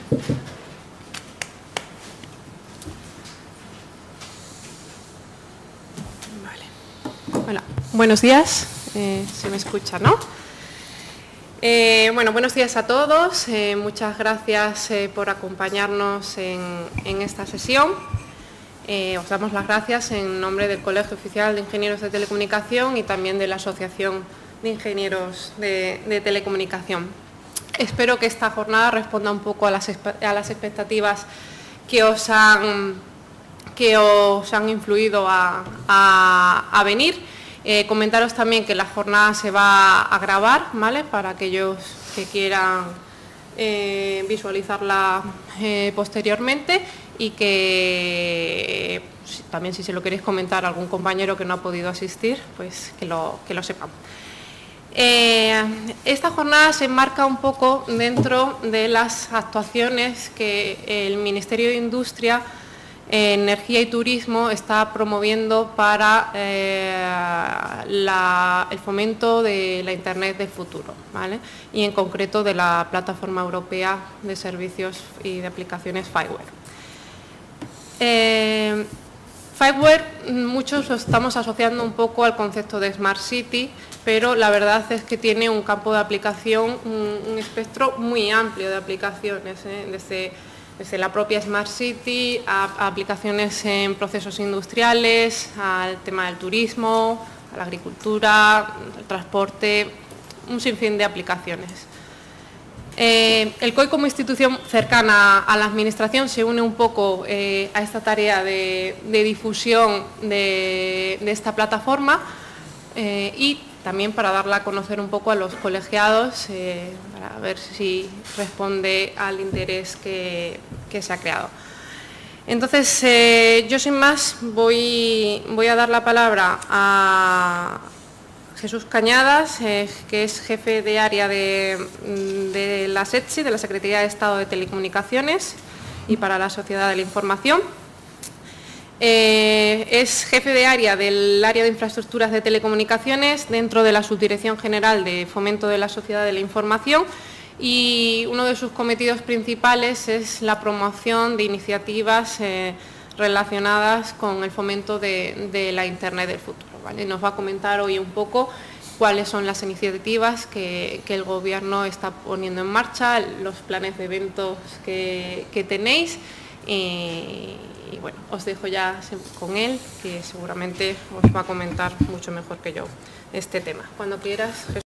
Hola, buenos días. Se me escucha, ¿no? Bueno, buenos días a todos. Muchas gracias por acompañarnos en esta sesión. Os damos las gracias en nombre del Colegio Oficial de Ingenieros de Telecomunicación y también de la Asociación de Ingenieros de Telecomunicación. Espero que esta jornada responda un poco a las expectativas que os han influido a venir. Comentaros también que la jornada se va a grabar, ¿vale? Para aquellos que quieran visualizarla posteriormente, y que también, si se lo queréis comentar a algún compañero que no ha podido asistir, pues que lo sepan. Esta jornada se enmarca un poco dentro de las actuaciones que el Ministerio de Industria, Energía y Turismo está promoviendo para el fomento de la Internet del futuro, ¿vale? Y en concreto de la Plataforma Europea de Servicios y de Aplicaciones FiWare. FiWare, muchos lo estamos asociando un poco al concepto de Smart City, pero la verdad es que tiene un campo de aplicación, un espectro muy amplio de aplicaciones, desde la propia Smart City a aplicaciones en procesos industriales, al tema del turismo, a la agricultura, al transporte, un sinfín de aplicaciones. El COI, como institución cercana a la Administración, se une un poco a esta tarea de difusión de esta plataforma y también para darla a conocer un poco a los colegiados, para ver si responde al interés que se ha creado. Entonces, yo sin más voy a dar la palabra a Jesús Cañadas, que es jefe de área de la SETSI, de la Secretaría de Estado de Telecomunicaciones y para la Sociedad de la Información. Es jefe de área del área de infraestructuras de telecomunicaciones dentro de la Subdirección General de Fomento de la Sociedad de la Información, y uno de sus cometidos principales es la promoción de iniciativas relacionadas con el fomento de la Internet del futuro, ¿vale? Nos va a comentar hoy un poco cuáles son las iniciativas que el Gobierno está poniendo en marcha, los planes de eventos que tenéis. Y bueno, os dejo ya con él, que seguramente os va a comentar mucho mejor que yo este tema. Cuando quieras, Jesús.